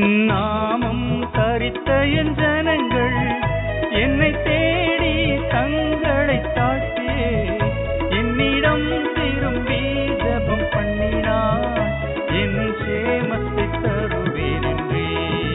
என் நாமம் தரித்த என் ஜனங்கள் என்னை தேடி தங்களை தாழ்த்தி என்னிடம் திரும்பி ஜெபம் பண்ணினார் என் சேமத்தை தருவேன் என்றே.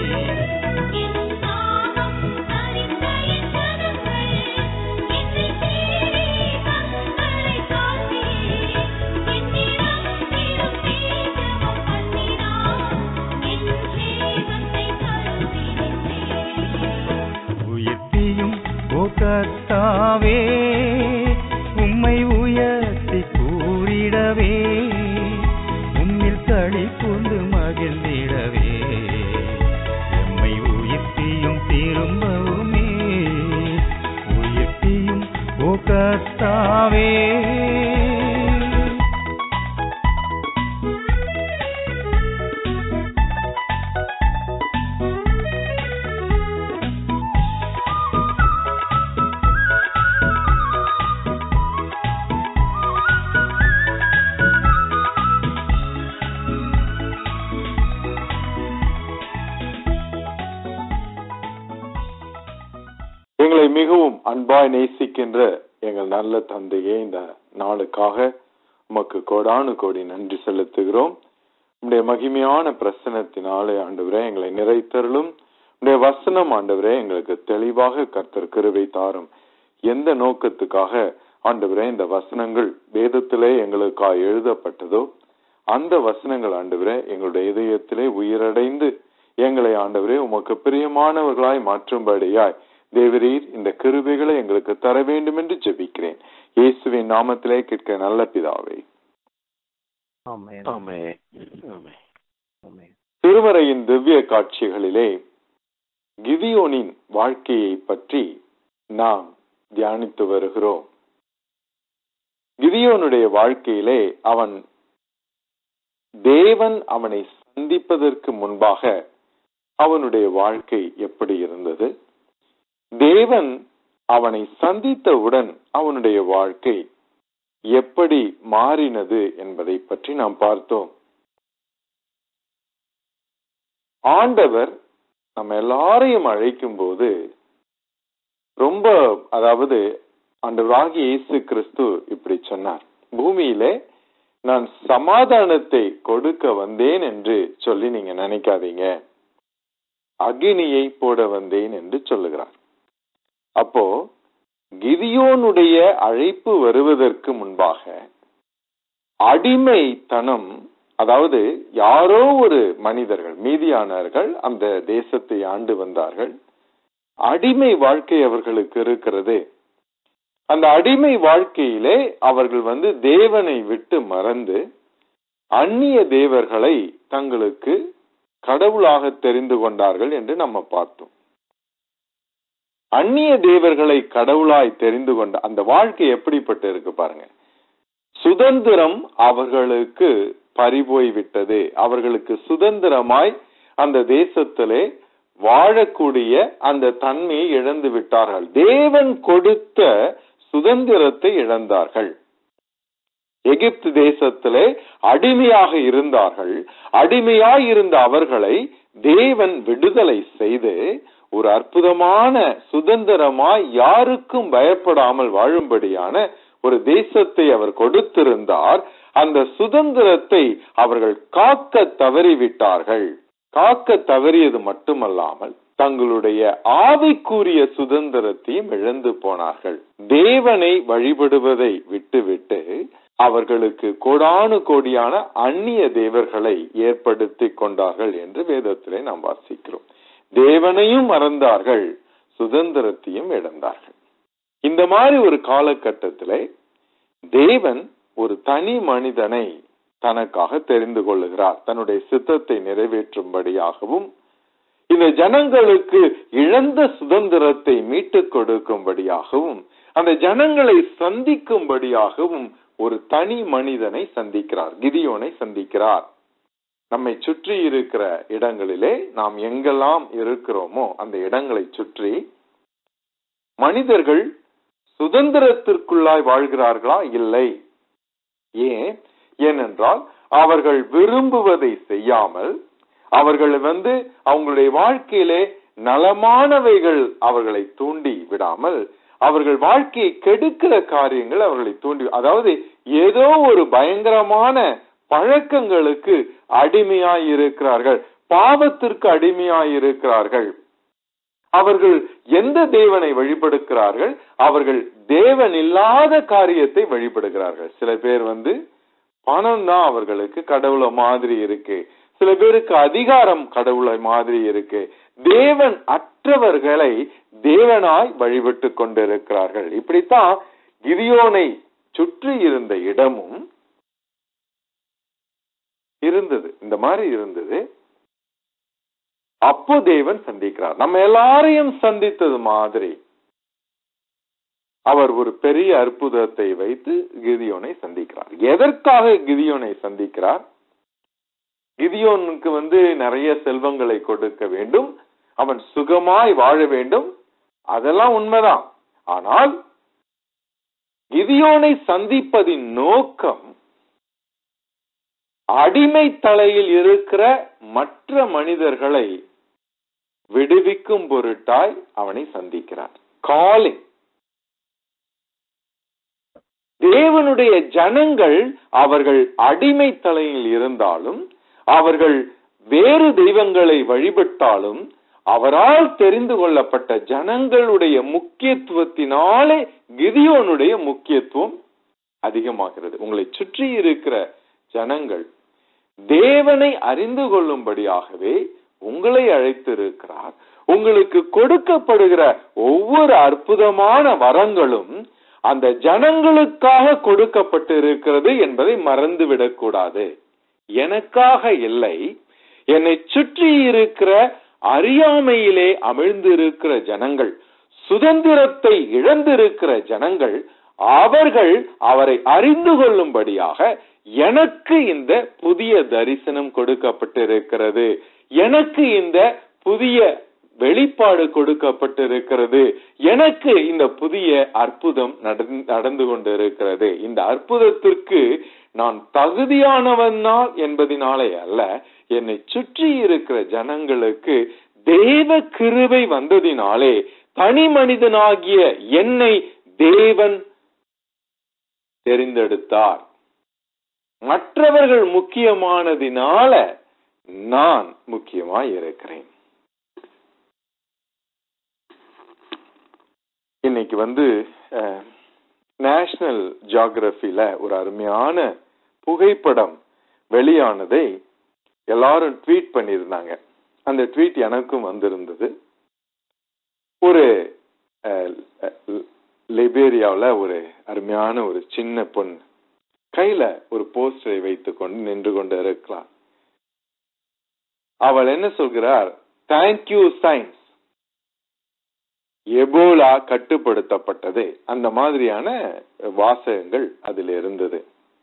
கர்த்தாவே உம்மை உயர்த்தி கூறிடவே உம்மில் களி கூர்ந்து மகிழ்ந்திடவே எம்மை உயிர்த்தியும் திரும்பவுமே உயிர்த்தியும் ஓ கர்த்தாவே. எங்களை மிகவும் அன்பாய் நேசிக்கின்ற எங்கள் நல்ல தந்தையே, இந்த நாளுக்காக உமக்கு கோடானு கோடி நன்றி செலுத்துகிறோம். உம்முடைய மகிமையான பிரசனத்தினாலே ஆண்டவரே எங்களை நிறைத்தருளும். உம்முடைய வசனம் ஆண்டவரே எங்களுக்கு தெளிவாக கர்த்தர் கிருபை தாரும். எந்த நோக்கத்துக்காக ஆண்டவரே இந்த வசனங்கள் வேதத்திலே எங்களுக்காக எழுதப்பட்டதோ அந்த வசனங்கள் ஆண்டவரே எங்களுடைய இதயத்திலே உயிரடைந்து எங்களை ஆண்டவரே உமக்கு பிரியமானவர்களாய் மாற்றும்படியாய் தேவரீர் இந்த கிருபைகளை எங்களுக்கு தர வேண்டும் என்று ஜெபிக்கிறேன். இயேசுவின் நாமத்திலே கேட்க நல்ல பிதாவே, ஆமென். திருமறையின் திவ்ய காட்சிகளிலே கிதியோனின் வாழ்க்கையை பற்றி நாம் தியானித்து வருகிறோம். கிதியோனுடைய வாழ்க்கையிலே தேவன் அவனை சந்திப்பதற்கு முன்பாக அவனுடைய வாழ்க்கை எப்படி இருந்தது, தேவன் அவனை சந்தித்தவுடன் அவனுடைய வாழ்க்கை எப்படி மாறினது என்பதை பற்றி நாம் பார்த்தோம். ஆண்டவர் நம்ம எல்லாரையும் அழைக்கும் போது ஆண்டவராகிய இயேசு கிறிஸ்து இப்படி சொன்னார், பூமியிலே நான் சமாதானத்தை கொடுக்க வந்தேன் என்று சொல்லி நீங்க நினைக்காதீங்க, அக்கினியை போட வந்தேன் என்று சொல்லுகிறார். அப்போ கிதியோனுடைய அழைப்பு வருவதற்கு முன்பாக அடிமைத்தனம், அதாவது யாரோ ஒரு மனிதர்கள் மீதியானவர்கள் அந்த தேசத்தை ஆண்டு வந்தார்கள். அடிமை வாழ்க்கை அவர்களுக்கு இருக்கிறது. அந்த அடிமை வாழ்க்கையிலே அவர்கள் தேவனை விட்டு மறந்து அந்நிய தேவர்களை தங்களுக்கு கடவுளாக தெரிந்து கொண்டார்கள் என்று நம்ம பார்த்தோம். அந்நிய தேவர்களை கடவுளாய் தெரிந்து கொண்ட அந்த வாழ்க்கை எப்படிப்பட்டு இருக்கு பாருங்க. சுதந்திரம் அவர்களுக்கு பறிபோய் விட்டது. அவர்களுக்கு சுதந்திரமாய் அந்த தேசத்திலே வாழக்கூடிய அந்த தன்மையை இழந்து விட்டார்கள். தேவன் கொடுத்த சுதந்திரத்தை இழந்தார்கள். எகிப்து தேசத்திலே அடிமையாக இருந்தார்கள். அடிமையாய் இருந்த அவர்களை தேவன் விடுதலை செய்து ஒரு அற்புதமான சுதந்திரமாய் யாருக்கும் பயப்படாமல் வாழும்படியான ஒரு தேசத்தை அவர் கொடுத்திருந்தார். அந்த சுதந்திரத்தை அவர்கள் காக்க தவறிவிட்டார்கள். காக்க தவறியது மட்டுமல்லாமல் தங்களுடைய ஆவிக்குரிய சுதந்திரத்தையும் இழந்து போனார்கள். தேவனை வழிபடுவதை விட்டுவிட்டு அவர்களுக்கு கோடானு கோடியான அந்நிய தேவர்களை ஏற்படுத்தி கொண்டார்கள் என்று வேதத்திலே நாம் வாசிக்கிறோம். தேவனையும் மறந்தார்கள், சுதந்திரத்தையும் இழந்தார்கள். இந்த மாதிரி ஒரு காலகட்டத்திலே தேவன் ஒரு தனி மனிதனை தனக்காக தெரிந்து கொள்ளுகிறார். தன்னுடைய சித்தத்தை நிறைவேற்றும்படியாகவும் இந்த ஜனங்களுக்கு இழந்த சுதந்திரத்தை மீட்டுக் கொடுக்கும்படியாகவும் அந்த ஜனங்களை சந்திக்கும்படியாகவும் ஒரு தனி மனிதனை சந்திக்கிறார், கிதியோனை சந்திக்கிறார். நம்மை சுற்றி இருக்கிற இடங்களிலே நாம் எங்கெல்லாம் இருக்கிறோமோ அந்த இடங்களை சுற்றி மனிதர்கள் சுதந்திரத்திற்குள்ளாய் வாழ்கிறார்களா? இல்லை. ஏனென்றால் அவர்கள் விரும்புவதை செய்யாமல் அவர்கள் அவங்களுடைய வாழ்க்கையிலே நலமானவைகள் அவர்களை தூண்டி விடாமல் அவர்கள் வாழ்க்கையை கெடுக்கிற காரியங்கள் அவர்களை தூண்டி, அதாவது ஏதோ ஒரு பயங்கரமான பழக்கங்களுக்கு அடிமையாயிருக்கிறார்கள், பாவத்திற்கு அடிமையாயிருக்கிறார்கள். அவர்கள் எந்த தேவனை வழிபடுகிறார்கள்? அவர்கள் தேவன் இல்லாத காரியத்தை வழிபடுகிறார்கள். சில பேர் பணம் தான் அவர்களுக்கு கடவுளை மாதிரி இருக்கு, சில பேருக்கு அதிகாரம் கடவுளை மாதிரி இருக்கு. தேவன் அற்றவர்களை தேவனாய் வழிபட்டு கொண்டிருக்கிறார்கள். இப்படித்தான் கிதியோனை சுற்றி இருந்த இடமும் இருந்தது, இந்த மாதிரி இருந்தது. அப்போ தேவன் சந்திக்கிறார். நம்ம எல்லாரையும் சந்தித்தது மாதிரி அவர் ஒரு பெரிய அற்புதத்தை வைத்து கிதியோனை சந்திக்கிறார். எதற்காக கிதியோனை சந்திக்கிறார்? கிதியோனுக்கு நிறைய செல்வங்களை கொடுக்க வேண்டும், அவன் சுகமாய் வாழ வேண்டும், அதெல்லாம் உண்மைதான். ஆனால் கிதியோனை சந்திப்பதின் நோக்கம் அடிமை தலையில் இருக்கிற மற்ற மனிதர்களை விடுவிக்கும் பொருட்டாய் அவனை சந்திக்கிறார். காலிங். தேவனுடைய ஜனங்கள் அவர்கள் அடிமை தலையில் இருந்தாலும், அவர்கள் வேறு தெய்வங்களை வழிபட்டாலும், அவரால் தெரிந்து கொள்ளப்பட்ட ஜனங்களுடைய முக்கியத்துவத்தினாலே கிதியோனுடைய முக்கியத்துவம் அதிகமாகிறது. உங்களை சுற்றி இருக்கிற ஜனங்கள் தேவனை அறிந்து கொள்ளும்படியாகவே உங்களை அழைத்திருக்கிறார். உங்களுக்கு கொடுக்கப்படுகிற ஒவ்வொரு அற்புதமான வரங்களும் அந்த ஜனங்களுக்காக கொடுக்கப்பட்டு இருக்கிறது என்பதை மறந்துவிடக் கூடாது. எனக்காக இல்லை, என்னை சுற்றி இருக்கிற அறியாமையிலே அமிழ்ந்திருக்கிற ஜனங்கள், சுதந்திரத்தை இழந்திருக்கிற ஜனங்கள், அவர்கள் அவரை அறிந்து கொள்ளும்படியாக எனக்கு இந்த புதிய தரிசனம் கொடுக்கப்பட்டிருக்கிறது, எனக்கு இந்த புதிய வெளிப்பாடு கொடுக்கப்பட்டிருக்கிறது, எனக்கு இந்த புதிய அற்புதம் நடந்து கொண்டிருக்கிறது. இந்த அற்புதத்திற்கு நான் தகுதியானவனால் என்பதினாலே அல்ல, என்னை சுற்றி இருக்கிற ஜனங்களுக்கு தேவ கிருபை வந்ததினாலே தனி மனிதனாகிய என்னை தேவன் தெரிந்தெடுத்தார். மற்றவர்கள் முக்கியமானதினால நான் முக்கியமாய் இருக்கிறேன். இன்னைக்கு நேஷனல் ஜியோகிராபில ஒரு அருமையான புகைப்படம் வெளியானதை எல்லாரும் ட்வீட் பண்ணியிருந்தாங்க. அந்த ட்வீட் எனக்கும் வந்திருந்தது. ஒரு லிபேரியாவில் ஒரு அருமையான ஒரு சின்ன பொண்ணு கையில ஒரு போஸ்டரை வைத்துக் கொண்டு நின்று கொண்டு இருக்கிறார். அவள் என்ன சொல்கிறார்? தேங்க்யூ சயின்ஸ், எபோலா கட்டுப்படுத்தப்பட்டது. அந்த மாதிரியான வாசகங்கள் அதில் இருந்தது.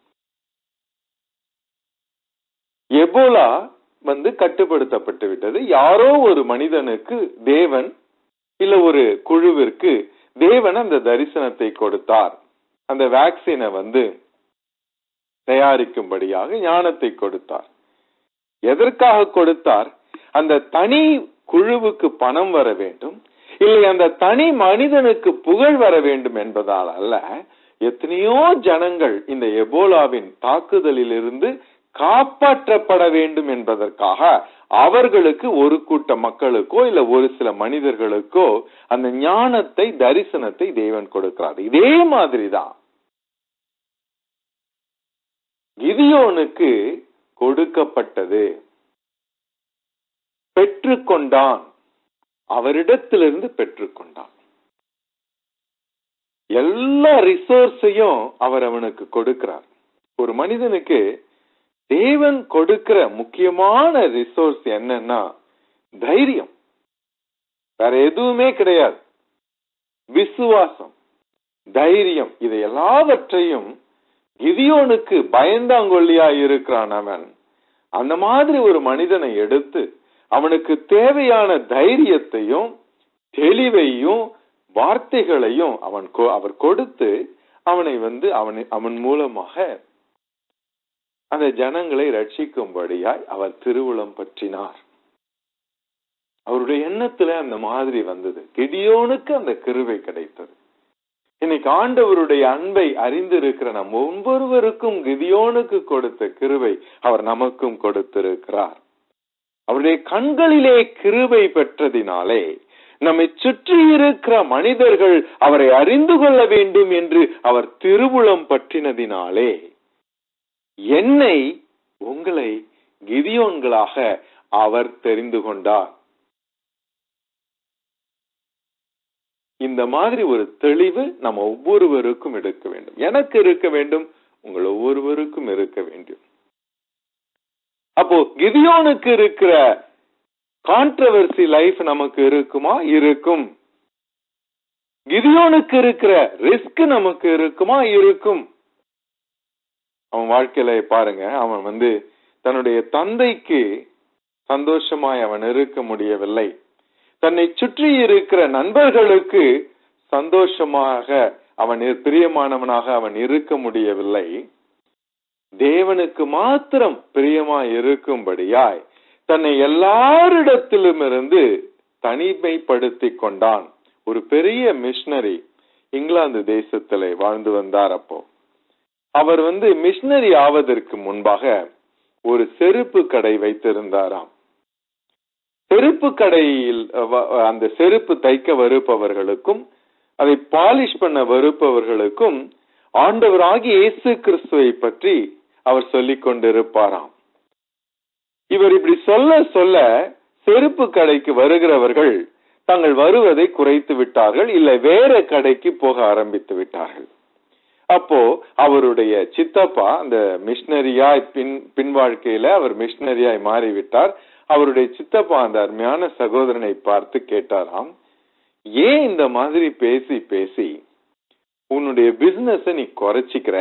எபோலா கட்டுப்படுத்தப்பட்டு விட்டது. யாரோ ஒரு மனிதனுக்கு தேவன் இல்ல ஒரு குழுவிற்கு தேவன் அந்த தரிசனத்தை கொடுத்தார். அந்த வேக்சினை தயாரிக்கும்படியாக ஞானத்தை கொடுத்தார். எதற்காக கொடுத்தார்? அந்த தனி குழுவுக்கு பணம் வர வேண்டும், இல்லை அந்த தனி மனிதனுக்கு புகழ் வர வேண்டும் என்பதால் அல்ல. எத்தனையோ ஜனங்கள் இந்த எபோலாவின் தாக்குதலில் இருந்து காப்பாற்றப்பட வேண்டும் என்பதற்காக அவர்களுக்கு ஒரு கூட்ட மக்களுக்கோ இல்ல ஒரு சில மனிதர்களுக்கோ அந்த ஞானத்தை, தரிசனத்தை தேவன் கொடுக்கிறார். இதே மாதிரிதான் கிதியோனுக்கு கொடுக்கப்பட்டது. பெற்றுக்கொண்டான், அவரிடத்திலிருந்து பெற்றுக்கொண்டான். எல்லா ரிசோர்ஸையும் அவர் அவனுக்கு கொடுக்கிறார். ஒரு மனிதனுக்கு தேவன் கொடுக்கிற முக்கியமான ரிசோர்ஸ் என்னன்னா தைரியம், வேற எதுவுமே கிடையாது. விசுவாசம், தைரியம், இதை எல்லாவற்றையும் கிதியோனுக்கு பயந்தாங்கொல்லியா இருக்கிறான் அவன். அந்த மாதிரி ஒரு மனிதனை எடுத்து அவனுக்கு தேவையான தைரியத்தையும் தெளிவையும் வார்த்தைகளையும் அவர் கொடுத்து அவனை அவன் மூலமாக அந்த ஜனங்களை ரட்சிக்கும்படியாய் அவர் திருவுளம் பற்றினார். அவருடைய எண்ணத்துல அந்த மாதிரி வந்தது. கிதியோனுக்கு அந்த கிருபை கிடைத்தது. இன்னைக்கு ஆண்டவருடைய அன்பை அறிந்திருக்கிற நம் ஒவ்வொருவருக்கும் கிதியோனுக்கு கொடுத்த கிருபை அவர் நமக்கும் கொடுத்திருக்கிறார். அவருடைய கண்களிலே கிருபை பெற்றதினாலே நம்மை சுற்றி இருக்கிற மனிதர்கள் அவரை அறிந்து கொள்ள வேண்டும் என்று அவர் திருவுளம் பற்றினதினாலே என்னை உங்களை கிதியோன்களாக அவர் தெரிந்து கொண்டார். இந்த மாதிரி ஒரு தெளிவு நம்ம ஒவ்வொருவருக்கும் எடுக்க வேண்டும். எனக்கு இருக்க வேண்டும், உங்கள் ஒவ்வொருவருக்கும் இருக்க வேண்டும். அப்போ கிதியோனுக்கு இருக்கிற கான்ட்ரவர்சி லைஃப் நமக்கு இருக்குமா? இருக்கும். கிதியோனுக்கு இருக்கிற ரிஸ்க் நமக்கு இருக்குமா? இருக்கும். அவன் வாழ்க்கையில பாருங்க, அவன் தன்னுடைய தந்தைக்கு சந்தோஷமாய் அவன் இருக்க முடியவில்லை. தன்னை சுற்றி இருக்கிற நண்பர்களுக்கு சந்தோஷமாக அவன் பிரியமானவனாக அவன் இருக்க முடியவில்லை. தேவனுக்கு மாத்திரம் பிரியமாய் இருக்கும்படியாய் தன்னை எல்லாரிடத்திலும் இருந்து தனிமைப்படுத்தி கொண்டான். ஒரு பெரிய மிஷனரி இங்கிலாந்து தேசத்திலே வாழ்ந்து வந்தார். அப்போ அவர் மிஷனரி ஆவதற்கு முன்பாக ஒரு செருப்பு கடை வைத்திருந்தாராம். செருப்பு கடையில் அந்த செருப்பு தைக்க வருப்பவர்களுக்கும் அதை பாலிஷ் பண்ண வருப்பவர்களுக்கும் ஆண்டவராகிய இயேசு கிறிஸ்துவை பற்றி அவர் சொல்லிக் கொண்டிருப்பாராம். இவர் இப்படி சொல்ல சொல்ல செருப்பு கடைக்கு வருகிறவர்கள் தாங்கள் வருவதை குறைத்து விட்டார்கள், இல்லை வேற கடைக்கு போக ஆரம்பித்து விட்டார்கள். அப்போ அவருடைய சித்தப்பா அந்த மிஷனரியாய் பின் வாழ்க்கையில அவர் மிஷனரியாய் மாறிவிட்டார். அவருடைய சித்தப்பா அந்த அருமையான சகோதரனை பார்த்து கேட்டாராம், ஏன் இந்த மாதிரி பேசி பேசி உன்னுடைய பிசினஸ் நீ குறைச்சிக்கிற?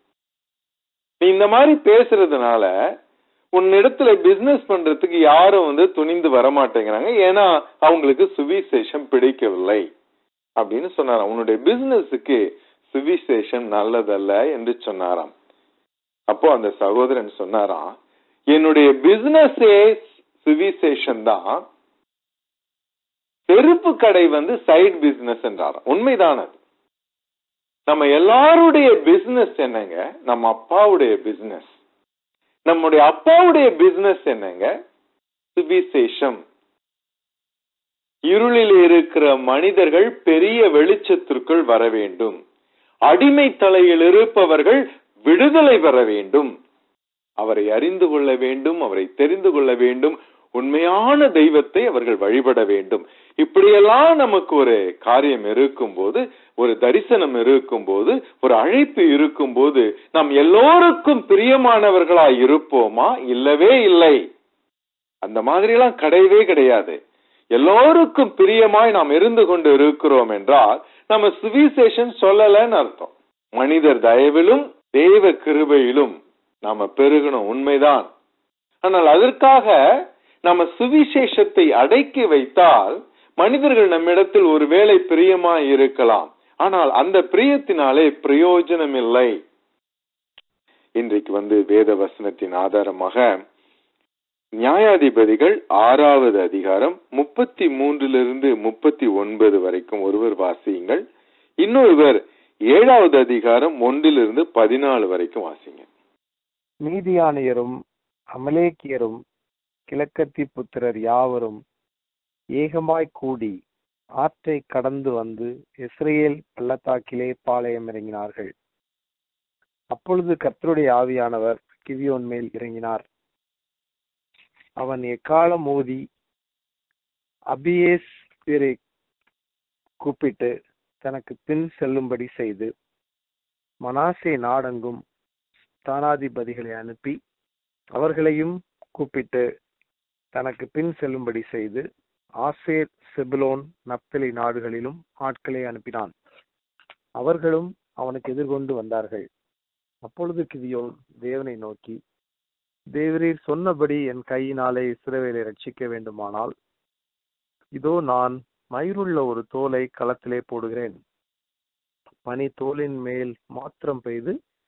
நீ இந்த மாதிரி பேசுறதுனால உன்னிடத்துல பிசினஸ் பண்றதுக்கு யாரும் துணிந்து வரமாட்டேங்கிறாங்க, ஏன்னா அவங்களுக்கு சுவிசேஷம் பிடிக்கவில்லை அப்படின்னு சொன்னாராம். உன்னுடைய பிசினஸுக்கு சுவிசேஷம் நல்லதல்ல என்று சொன்னாராம். அப்போ அந்த சகோதரன் சொன்னாராம், என்னுடைய பிசினஸே சுவிசேஷன் தான், செருப்பு கடை சைடு பிசினஸ் என்றாராம். உண்மைதான். அது நம்ம எல்லாருடைய பிசினஸ் என்னங்க? நம்ம அப்பாவுடைய பிசினஸ். நம்முடைய அப்பாவுடைய பிசினஸ் என்னங்க? சுவிசேஷம். இருளில் இருக்கிற மனிதர்கள் பெரிய வெளிச்சத்திற்குள் வர வேண்டும். அடிமை தலையில் இருப்பவர்கள் விடுதலை பெற வேண்டும். அவரை அறிந்து கொள்ள வேண்டும், அவரை தெரிந்து கொள்ள வேண்டும், உண்மையான தெய்வத்தை அவர்கள் வழிபட வேண்டும். இப்படியெல்லாம் நமக்கு ஒரு காரியம் இருக்கும் போது, ஒரு தரிசனம் இருக்கும் போது, ஒரு அழைப்பு இருக்கும் போது நாம் எல்லோருக்கும் பிரியமானவர்களாய் இருப்போமா? இல்லவே இல்லை. அந்த மாதிரி எல்லாம் கிடையவே கிடையாது. எல்லோருக்கும் பிரியமாய் நாம் இருந்து கொண்டு இருக்கிறோம் என்றால் நம்ம சுவிசேஷம் சொல்லலன்னு அர்த்தம். மனிதர் தயவிலும் தேவ கிருபையிலும் நாம பெருகணும், உண்மைதான். ஆனால் அதற்காக நம்ம சுவிசேஷத்தை அடக்கி வைத்தால் மனிதர்கள் நம்மிடத்தில் ஒருவேளை பிரியமாய் இருக்கலாம், ஆனால் அந்த பிரியத்தினாலே பிரயோஜனம் இல்லை. இன்றைக்கு வேத வசனத்தின் ஆதாரமாக நியாயாதிபதிகள் 6வது அதிகாரம் 33 39 வரைக்கும் ஒருவர் வாசியுங்கள். இன்னொருவர் 7வது அதிகாரம் 1 14 வரைக்கும் வாசிங்க. மீதியானியரும் அமலேக்கியரும் கிழக்கத்தி புத்திரர் யாவரும் ஏகமாய் கூடி ஆற்றை கடந்து வந்து இஸ்ரேல் பள்ளத்தாக்கிலே பாளையம் இறங்கினார்கள். அப்பொழுது கர்த்தருடைய ஆவியானவர் கிதியோன் மேல் இறங்கினார். அவன் எக்காலம் ஊதி அபியேஸ்பிரை கூப்பிட்டு தனக்கு பின் செல்லும்படி செய்து, மனாசே நாடெங்கும் ஸ்தானாதிபதிகளை அனுப்பி அவர்களையும் கூப்பிட்டு தனக்கு பின் செல்லும்படி செய்து, ஆசேர், செபுலோன், நப்தலி நாடுகளிலும் ஆட்களை அனுப்பினான். அவர்களும் அவனுக்கு எதிர்கொண்டு வந்தார்கள். அப்பொழுது கிதியோன் தேவனை நோக்கி, தேவரீர் சொன்னபடி என் கையினாலே இஸ்ரவேலை ரட்சிக்க வேண்டுமானால், இதோ நான் மயிருள்ள ஒரு தோலை களத்திலே போடுகிறேன். பனி தோலின் மேல் மாத்திரம் பெய்து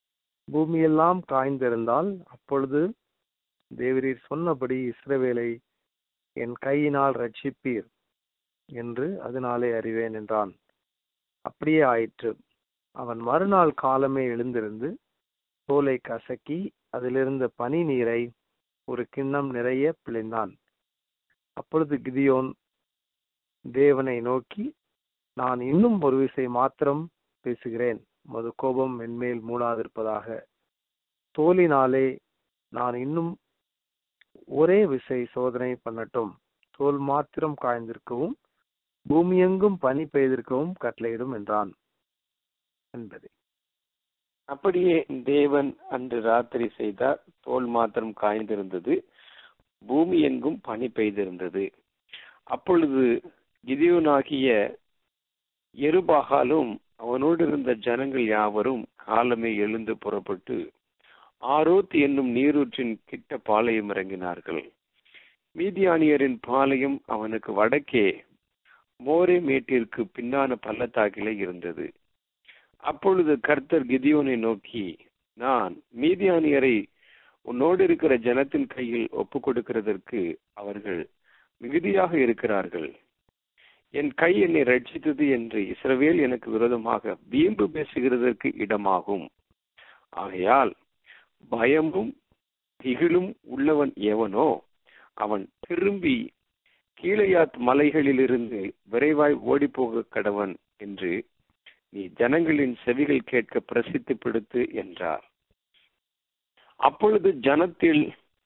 பூமியெல்லாம் காய்ந்திருந்தால் அப்பொழுது தேவரீர் சொன்னபடி இஸ்ரவேலை என் கையினால் ரட்சிப்பீர் என்று அதனாலே அறிவேன் என்றான். அப்படியே ஆயிற்று. அவன் மறுநாள் காலமே எழுந்திருந்து தோலை கசக்கி அதிலிருந்த பனி நீரை ஒரு கிண்ணம் நிறைய பிழிந்தான். அப்பொழுது கிதியோன் தேவனை நோக்கி, நான் இன்னும் ஒரு விசை மாத்திரம் பேசுகிறேன், உமது கோபம் என்மேல் மூடாதிருப்பதாக. தோலினாலே நான் இன்னும் ஒரே விசை சோதனை பண்ணட்டும், தோல் மாத்திரம் காய்ந்திருக்கவும் பூமியெங்கும் பனி பெய்திருக்கவும் கட்டளையிடும் என்றான் என்பது. அப்படியே தேவன் அன்று ராத்திரி செய்தார். தோல் மாத்திரம் காய்ந்திருந்தது, பூமி எங்கும் பனி பெய்திருந்தது. அப்பொழுது கிதியோனாகிய யெருபாகாலும் அவனோடு இருந்த ஜனங்கள் யாவரும் காலமே எழுந்து புறப்பட்டு ஆரோத் என்னும் நீரூற்றின் கிட்ட பாளையம் இறங்கினார்கள். மீதியானியரின் பாளையம் அவனுக்கு வடக்கே மோரே மேட்டிற்கு பின்னான பள்ளத்தாக்கிலே இருந்தது. அப்பொழுது கர்த்தர் கிதியோனை நோக்கி, நான் மீதியானியரை உன்னோடு இருக்கிற ஜனத்தின் கையில் ஒப்பு கொடுக்கிறதற்கு அவர்கள் மிகுதியாக இருக்கிறார்கள். என் கை என்னை ரட்சித்தது என்று இஸ்ரவேல் எனக்கு விரோதமாக வீம்பு பேசுகிறதற்கு இடமாகும். ஆகையால் பயமும் திகிலும் உள்ளவன் எவனோ அவன் திரும்பி கீலேயாத் மலைகளிலிருந்து விரைவாய் ஓடிப்போக கடவன் என்று நீ ஜனங்களின் செவிகள் கேட்க பிரசித்திப்படுத்து என்றார். அப்பொழுது ஜனத்தில்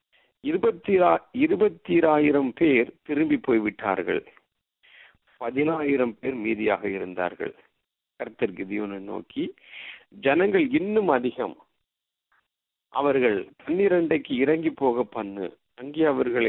20,000 பேர் திரும்பி போய்விட்டார்கள். 10,000 பேர் மீதியாக இருந்தார்கள். கர்த்தர் கிதியோனை நோக்கி, ஜனங்கள் இன்னும் அதிகம், அவர்கள் தண்ணீரண்டைக்கு இறங்கி போக பண்ணு, அங்கே அவர்களை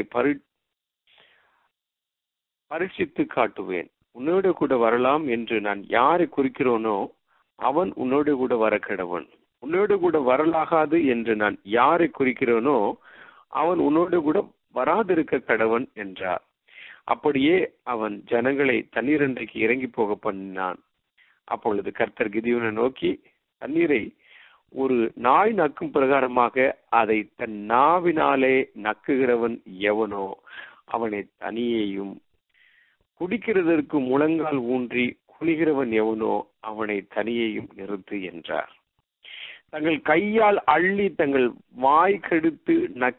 பரீட்சித்து காட்டுவேன். உன்னோடு கூட வரலாம் என்று நான் யாரை குறிக்கிறோனோ அவன் உன்னோடு கூட வர கடவன். உன்னோடு கூட வரலாகாது என்று நான் யாரை குறிக்கிறோனோ அவன் உன்னோடு கூட வராதிருக்க கடவன் என்றார். அப்படியே அவன் ஜனங்களை தண்ணீரண்டைக்கு இறங்கி போக பண்ணினான். அப்பொழுது கர்த்தர் கிதியோனை நோக்கி, தண்ணீரை ஒரு நாய் நக்கும் பிரகாரமாக அதை தன் நாவினாலே நக்குகிறவன் எவனோ அவனை தனியேயும், குடிக்கிறதற்கு முழங்கால் ஊன்றி குனிகிறவன் எவனோ அவனை தனியேயும் நிறுத்து என்றார். தங்கள் கையால் அள்ளி தங்கள் வாய் கெடுத்து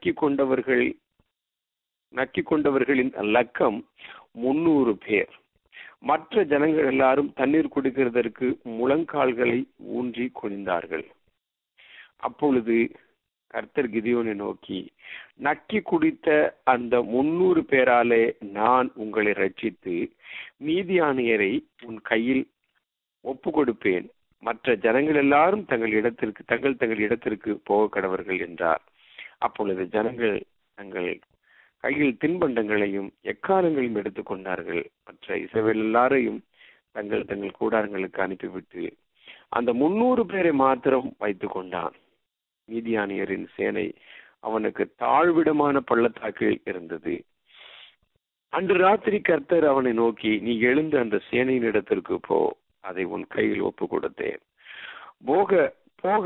நக்கி கொண்டவர்களின் லக்கம் 300 பேர். மற்ற ஜனங்கள் எல்லாரும் தண்ணீர் குடிக்கிறதற்கு முழங்கால்களை ஊன்றி குனிந்தார்கள். அப்பொழுது கர்த்தர் கிதியோனை நோக்கி, நக்கி குடித்த அந்த 300 பேராலே நான் உங்களை ரட்சித்து மீதியானியரை உன் கையில் ஒப்பு கொடுப்பேன். மற்ற ஜனங்கள் எல்லாரும் தங்கள் இடத்திற்கு போக கடவர்கள் என்றார். அப்பொழுது ஜனங்கள் தங்கள் கையில் தின்பண்டங்களையும் எக்காலங்களையும் எடுத்துக் கொண்டார்கள். மற்ற இஸ்ரவேல் எல்லாரையும் தங்கள் கூடாரங்களுக்கு அனுப்பிவிட்டு அந்த 300 பேரை மாத்திரம் வைத்துக் கொண்டான். மீதியானியரின் சேனை அவனுக்கு தாழ்விடமான பள்ளத்தாக்கில் இருந்தது. அன்று ராத்திரி கர்த்தர் அவனை நோக்கி, நீ எழுந்து அந்த சேனையின் இடத்திற்கு போ, அதை உன் கையில் ஒப்பு கொடுத்தேன். போக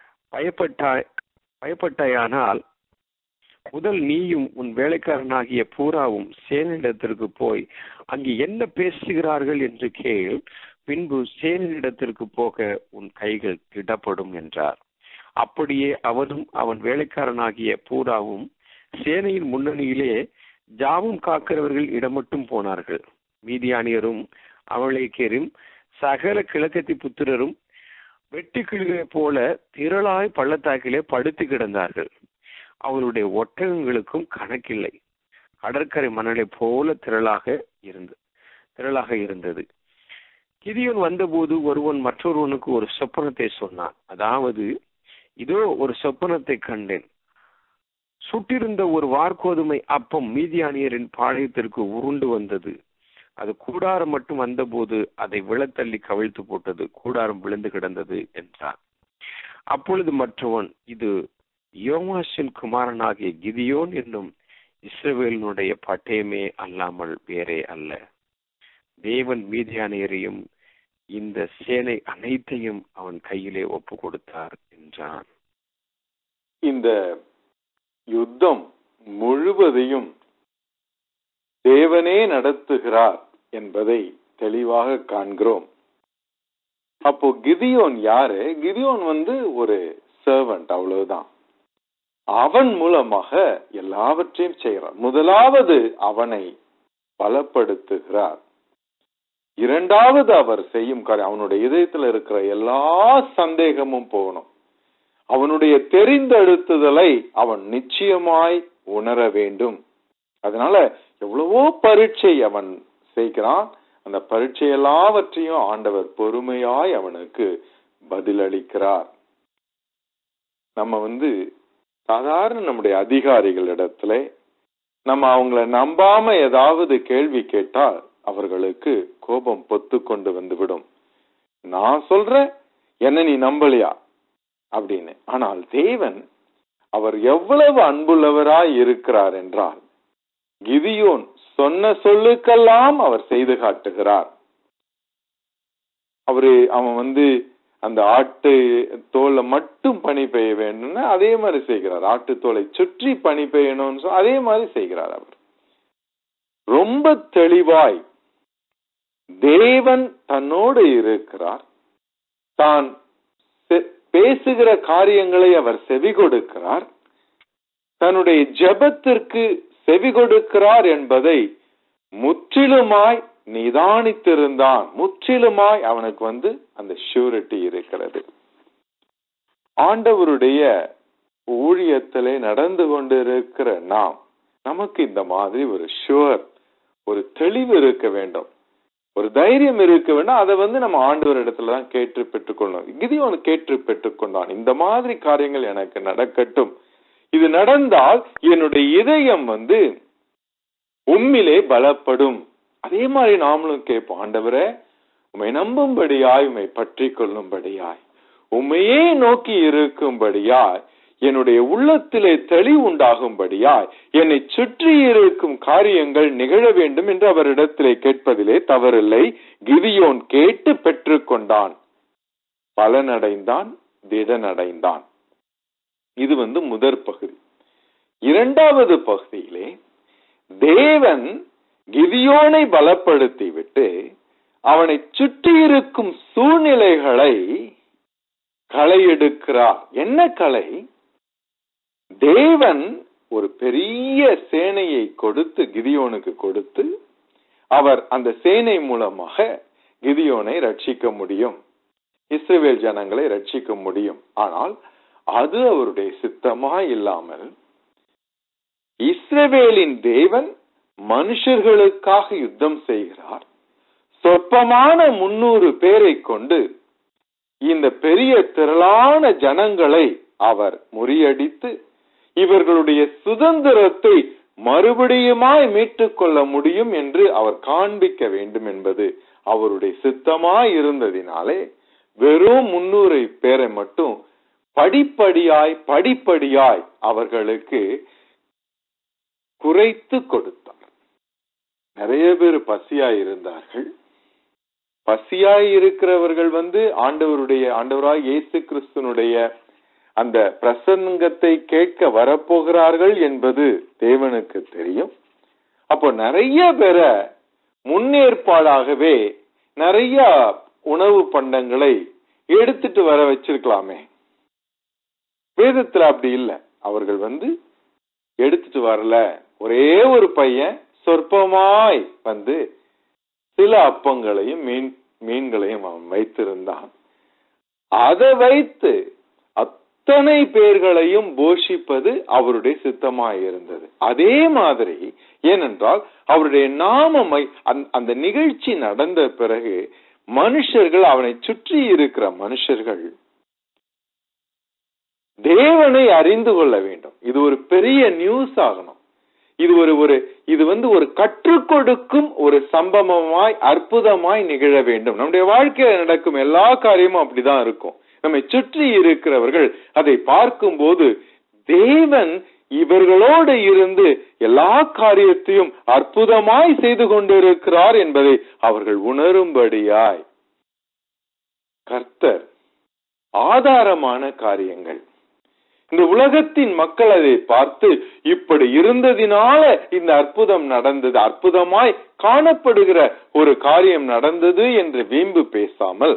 பயப்பட்டாயானால் முதல் நீயும் உன் வேலைக்காரனாகிய பூராவும் சேனையிடத்திற்கு போய் அங்கு என்ன பேசுகிறார்கள் என்று கேள். பின்பு சேனையிடத்திற்கு போக உன் கைகள் திடப்படும் என்றார். அப்படியே அவனும் அவன் வேலைக்காரனாகிய பூராவும் சேனையின் முன்னணியிலே ஜாவும் காக்கிறவர்கள் இடமட்டும் போனார்கள். மீதியானியரும் அமலேக்கியரும் சகல கிழக்கத்தி புத்திரரும் வெட்டுக்கிளிகளை போல திரளாய் பள்ளத்தாக்கிலே படுத்து கிடந்தார்கள். அவருடைய ஒட்டகங்களுக்கும் கணக்கில்லை. கடற்கரை மணலை போல திரளாக இருந்தது. கிதியோன் வந்தபோது ஒருவன் மற்றொருவனுக்கு ஒரு சொப்பனத்தை சொன்னான். அதாவது, இதோ ஒரு சொப்பனத்தை கண்டேன். சுட்டிருந்த ஒரு வார்கோதுமை அப்பம் மீதியானியரின் பாளையத்திற்கு உருண்டு வந்தது. அது கூடாரம் மட்டும் வந்தபோது அதை விழத்தள்ளி கவிழ்த்து போட்டது. கூடாரம் விழுந்து கிடந்தது என்றான். அப்பொழுது மற்றவன், இது யோவாசின் குமாரனாகிய கிதியோன் என்னும் இஸ்ரவேலினுடைய பட்டயமே அல்லாமல் வேறே அல்ல. தேவன் மீதியானியரையும் இந்த சேனை அனைத்தையும் அவன் கையிலே ஒப்பு கொடுத்தார் என்றான். இந்த யுத்தம் முழுவதையும் தேவனே நடத்துகிறார் என்பதை தெளிவாக காண்கிறோம். அப்போ கிதியோன் யாரு? கிதியோன் ஒரு சர்வன்ட், அவ்வளவுதான். அவன் மூலமாக எல்லாவற்றையும் செய்கிறார். முதலாவது அவனை பலப்படுத்துகிறார். இரண்டாவது அவர் செய்யும் காரியம், அவனுடைய இதயத்தில் இருக்கிற எல்லா சந்தேகமும் போகணும். அவனுடைய தெரிந்தெடுத்துதலை அவன் நிச்சயமாய் உணர வேண்டும். அதனால எவ்வளவோ பரீட்சை அவன் செய்கிறான். அந்த பரீட்சை எல்லாவற்றையும் ஆண்டவர் பொறுமையாய் அவனுக்கு பதிலளிக்கிறார். நம்ம சாதாரண நம்முடைய அதிகாரிகளிடத்துல நம்ம அவங்கள நம்பாம ஏதாவது கேள்வி கேட்டால் அவர்களுக்கு கோபம் பொத்து கொண்டு வந்துவிடும். நான் சொல்றேன், என்ன நீ நம்பலையா அப்படின்னு. ஆனால் தேவன் அவர் எவ்வளவு அன்புள்ளவராய் இருக்கிறார் என்றால், கிதியோன் சொன்ன சொல்லுக்கெல்லாம் அவர் செய்து காட்டுகிறார். அவன் அந்த ஆட்டு தோலை மட்டும் பனி பெய்ய வேண்டும்னு அதே மாதிரி செய்கிறார். ஆட்டு தோலை சுற்றி பனி பெய்யணும்னு அதே மாதிரி செய்கிறார். அவர் ரொம்ப தெளிவாய் தேவன் தன்னோடு இருக்கிறார். தான் பேசுகிற காரியங்களை அவர் செவி கொடுக்கிறார். தன்னுடைய ஜெபத்திற்கு செவி கொடுக்கிறார் என்பதை முற்றிலுமாய் நிதானித்திருந்தான். முற்றிலுமாய் அவனுக்கு அந்த ஷூரிட்டி இருக்கிறது. ஆண்டவருடைய ஊழியத்திலே நடந்து கொண்டிருக்கிற நமக்கு இந்த மாதிரி ஒரு தெளிவு இருக்க வேண்டும், ஒரு தைரியம் இருக்க வேண்டும். அதை நம்ம ஆண்டவர் இடத்துலதான் கேட்டு பெற்றுக்கொள்ளணும். கிதியோன் கேட்டு பெற்றுக்கொண்டான். இந்த மாதிரி காரியங்கள் எனக்கு நடக்கட்டும், இது நடந்தால் என்னுடைய இதயம் உம்மிலே பலப்படும். அதே மாதிரி நாமளும் கேட்போம், ஆண்டவரே உம்மை நம்பும்படியாய், உம்மை பற்றி கொள்ளும்படியாய், உம்மையே நோக்கி இருக்கும்படியாய், என்னுடைய உள்ளத்திலே தெளிவு உண்டாகும்படியாய், என்னை சுற்றி இருக்கும் காரியங்கள் நிகழ வேண்டும் என்று அவரிடத்திலே கேட்பதிலே தவறில்லை. கிதியோன் கேட்டு பெற்றுக்கொண்டான், பலனடைந்தான், திடனடைந்தான். இது முதற் பகுதி. இரண்டாவது பகுதியிலே தேவன் கிதியோனை பலப்படுத்தி விட்டு அவனை சுற்றி இருக்கும் சூழ்நிலைகளை களை எடுக்கிறார். என்ன களை? தேவன் ஒரு பெரிய சேனையை கொடுத்து கிதியோனுக்கு கொடுத்து அவர் அந்த சேனை மூலமாக கிதியோனை ரட்சிக்க முடியும், இஸ்ரவேல் ஜனங்களை ரட்சிக்க முடியும். ஆனால் அது அவருடைய சித்தமா இல்லாமல் இஸ்ரவேலின் தேவன் மனுஷர்களுக்காக யுத்தம் செய்கிறார். சொற்பமான 300 பேரை கொண்டு இந்த பெரிய திரளான ஜனங்களை அவர் முறியடித்து இவர்களுடைய சுதந்திரத்தை மறுபடியுமாய் மீட்டுக் கொள்ள முடியும் என்று அவர் காண்பிக்க வேண்டும் என்பது அவருடைய சித்தமாய் இருந்ததினாலே வெறும் 300 பேரை மட்டும் படிப்படியாய் அவர்களுக்கு குறைத்து கொடுத்தார். நிறைய பேர் பசியாய் இருந்தார்கள். பசியாய் இருக்கிறவர்கள் ஆண்டவராய் இயேசு கிறிஸ்துனுடைய அந்த பிரசங்கத்தை கேட்க வரப்போகிறார்கள் என்பது தேவனுக்கு தெரியும். அப்போ நிறைய பேரை முன்னேற்பாடாகவே நிறைய உணவு பண்டங்களை எடுத்துட்டு வர வச்சிருக்கலாமே. வேதத்துல அப்படி இல்லை. அவர்கள் எடுத்துட்டு வரல. ஒரே ஒரு பையன் சொற்பமாய் சில அப்பங்களையும் மீன்களையும் அவன் வைத்திருந்தான். அதை வைத்து அத்தனை பேர்களையும் போஷிப்பது அவருடைய சித்தமாய் இருந்தது. அதே மாதிரி ஏனென்றால் அவருடைய நாமமை அந்த நிகழ்ச்சி நடந்த பிறகு மனுஷர்கள், அவனை சுற்றி இருக்கிற மனுஷர்கள் தேவனை அறிந்து கொள்ள வேண்டும். இது ஒரு பெரிய நியூஸ் ஆகணும். இது ஒரு கற்றுக் கொடுக்கும் ஒரு சம்பவமாய் அற்புதமாய் நிகழ வேண்டும். நம்முடைய வாழ்க்கையில் நடக்கும் எல்லா காரியமும் அப்படிதான் இருக்கும். நம்மை சுற்றி இருக்கிறவர்கள் அதை பார்க்கும் போது தேவன் இவர்களோடு இருந்து எல்லா காரியத்தையும் அற்புதமாய் செய்து கொண்டிருக்கிறார் என்பதை அவர்கள் உணரும்படியாய் கர்த்தர் ஆதாரமான காரியங்கள், இந்த உலகத்தின் மக்கள் அதை பார்த்து இப்படி இருந்ததினால இந்த அற்புதம் நடந்தது, அற்புதமாய் காணப்படுகிற ஒரு காரியம் நடந்தது என்று வீம்பு பேசாமல்,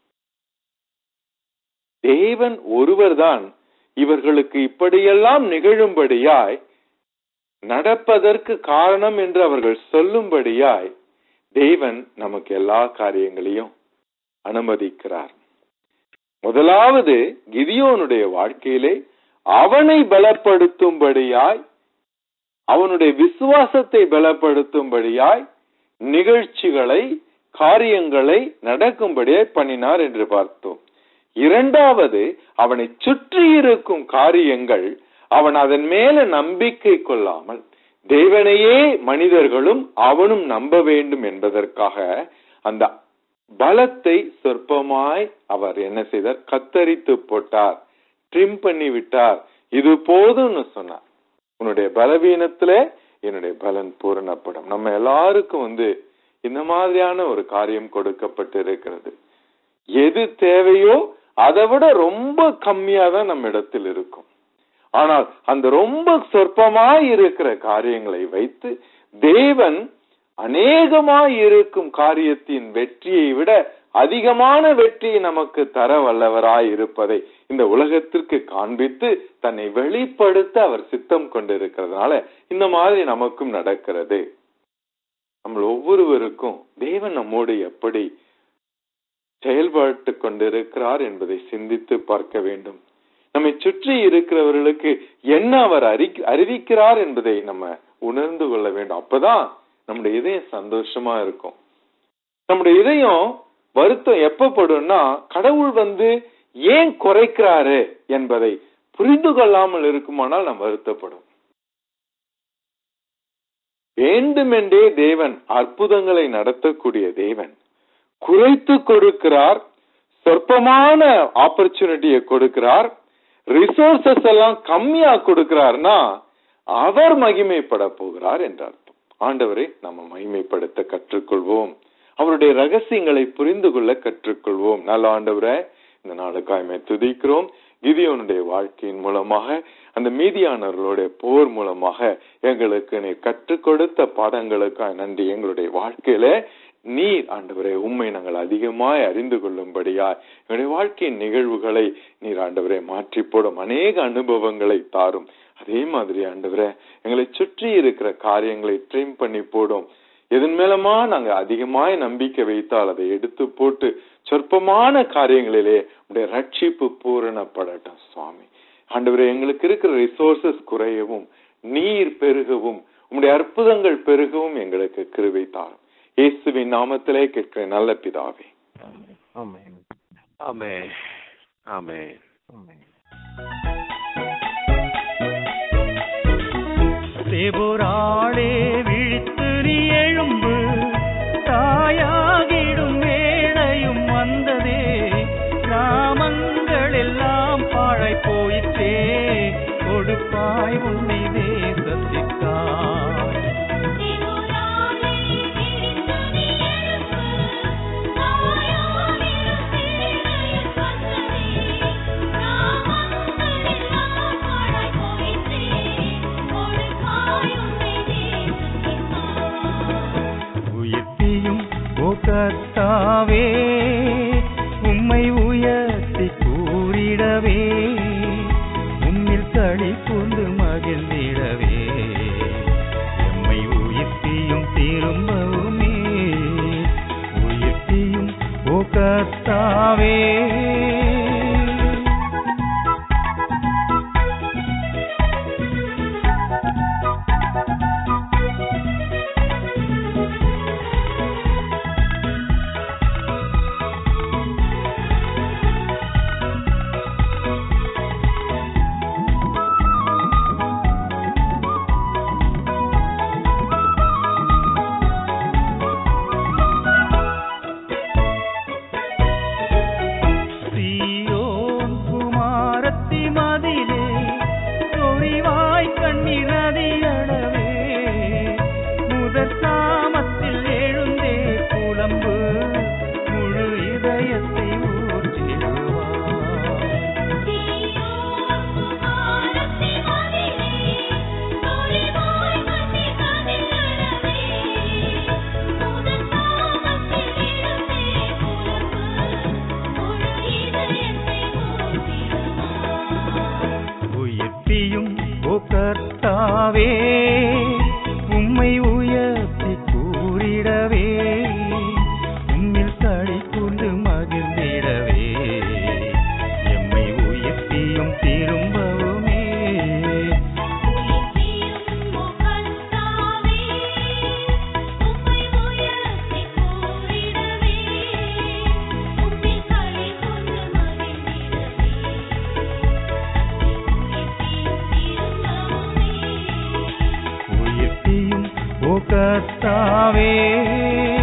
தேவன் ஒருவர்தான் இவர்களுக்கு இப்படியெல்லாம் நிகழும்படியாய் நடப்பதற்கு காரணம் என்று அவர்கள் சொல்லும்படியாய் தேவன் நமக்கு எல்லா காரியங்களையும் அனுமதிக்கிறார். முதலாவது கிதியோனுடைய வாழ்க்கையிலே அவனை பலப்படுத்தும்படியாய், அவனுடைய விசுவாசத்தை பலப்படுத்தும்படியாய் நிகழ்ச்சிகளை, காரியங்களை நடக்கும்படியாய் பண்ணினார் என்று பார்த்தோம். இரண்டாவது, அவனை சுற்றி இருக்கும் காரியங்கள் அவன் அதன் மேல நம்பிக்கை கொள்ளாமல் தேவனையே மனிதர்களும் அவனும் நம்ப வேண்டும் என்பதற்காக அந்த பலத்தை சொற்பமாய் அவர் என்ன செய்தார்? கத்தரித்து போட்டார், ட்ரிம் பண்ணி விட்டார். இது போதும்னு சொன்னார். உன்னுடைய பலவீனத்துல என்னுடைய பலன் பூரணப்படும். நம்ம எல்லாருக்கும் இந்த மாதிரியான ஒரு காரியம் கொடுக்கப்பட்டு இருக்கிறது. எது தேவையோ அதை விட ரொம்ப கம்மியா தான் நம்ம இடத்தில் இருக்கும். ஆனால் அந்த ரொம்ப சொற்பமாய் இருக்கிற காரியங்களை வைத்து தேவன் அநேகமாய் இருக்கும் காரியத்தின் வெற்றியை விட அதிகமான வெற்றியை நமக்கு தர வல்லவராய் இருப்பதை இந்த உலகத்திற்கு காண்பித்து தன்னை வெளிப்படுத்த அவர் சித்தம் கொண்டிருக்கிறதுனால இந்த மாதிரி நமக்கும் நடக்கிறது. நம்ம ஒவ்வொருவருக்கும் தேவன் நம்மோடு எப்படி செயல்பட்டு கொண்டிருக்கிறார் என்பதை சிந்தித்து பார்க்க வேண்டும். நம்மை சுற்றி இருக்கிறவர்களுக்கு என்ன அவர் அறிவிக்கிறார் என்பதை நம்ம உணர்ந்து கொள்ள வேண்டும். அப்பதான் நம்முடைய இதயம் சந்தோஷமா இருக்கும். நம்முடைய இதயம் வருத்தம் எப்பப்படும்னா, கடவுள் ஏன் குறைக்கிறாரு என்பதை புரிந்து கொள்ளாமல் இருக்குமானால் நாம் வருத்தப்படும். வேண்டுமென்றே தேவன் அற்புதங்களை நடத்தக்கூடிய தேவன் குறைத்து கொடுக்கிறார், சொற்பமான ஆப்பர்ச்சுனிட்டியை கொடுக்கிறார், ரிசோர்சஸ் எல்லாம் கம்மியா கொடுக்கிறார்னா அவர் மகிமைப்பட போகிறார் என்ற அர்த்தம். ஆண்டவரை நம்ம மகிமைப்படுத்த கற்றுக்கொள்வோம், அவருடைய ரகசியங்களை புரிந்து கொள்ள கற்றுக்கொள்வோம். நல்ல ஆண்டவரை இந்த நாளுக்காய்மை துதிக்கிறோம். கிதியோனுடைய வாழ்க்கையின் மூலமாக, அந்த மீதியானவர்களுடைய போர் மூலமாக எங்களுக்கு நீர் கற்றுக் கொடுத்த பாடங்களுக்காக நன்றி. எங்களுடைய வாழ்க்கையில நீர் ஆண்டவரே உம்மை நாங்கள் அதிகமாய் அறிந்து கொள்ளும்படியாய் எங்களுடைய வாழ்க்கையின் நிகழ்வுகளை நீர் ஆண்டவரே மாற்றி போடும், அநேக அனுபவங்களை தாரும். அதே மாதிரி ஆண்டவரே எங்களை சுற்றி இருக்கிற காரியங்களை ட்ரிம் பண்ணி போடும். எதன் மேலமா நாங்க அதிகமாய் நம்பிக்கை வைத்தால் அதை எடுத்து போட்டு சொற்பமான காரியங்களிலே உடைய ரட்சிப்பு பூரணப்படட்டும் சுவாமி. ஆண்டவரே எங்களுக்கு இருக்கிற ரிசோர்சஸ் குறையவும், நீர் பெருகவும், உம்முடைய அற்புதங்கள் பெருகவும் எங்களுக்கு கிருபை தாரும். இயேசுவின் நாமத்திலே கேட்கிற நல்ல பிதாவே, ஆமென். ஆமென். ஆமென். ஆமென். தேபோராளே விழித்து நீ எழும்பு, தாயாகிடும் வேளையும் வந்ததே, கிராமங்கள் எல்லாம் பாழாய் போயிற்றே, கொடுப்பாய் உன்னை தேசத்திற்காய். கர்த்தாவே உம்மை உயர்த்தி கூறிடவே, உம்மில் களி கூர்ந்து மகிழ்ந்திடவே, எம்மை உயிர்த்தியும் திரும்பவுமே உயிர்த்தியும் ஓ கர்த்தாவே. கர்த்தாவே